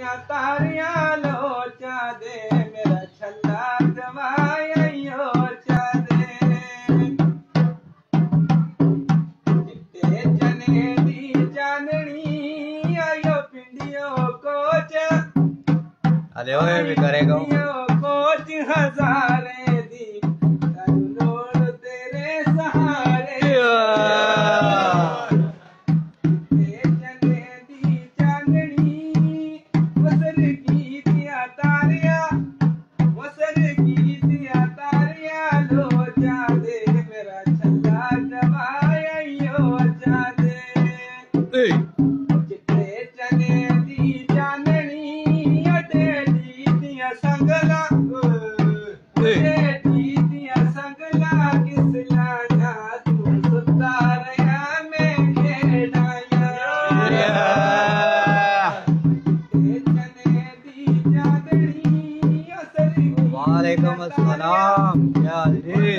तारियां लोचा दे मेरा छल्ला जवायो चादे चिट्टे चने दी चांदनी आयो पिंडियो कोच अरे ओए भी करेगा कोच हजारे दी लोड़ तेरे सहारे चने दी चांदनी वसर की दिया तारियां लो चादे मेरा छल्ला जवायो चादे चिट्टे चने दी चांदनी अटे दिया संगला किस लाना तू सुता रहा मैं खेड़ाया चने दी चांदनी असर वालेकुम अस्सलाम क्या हाल है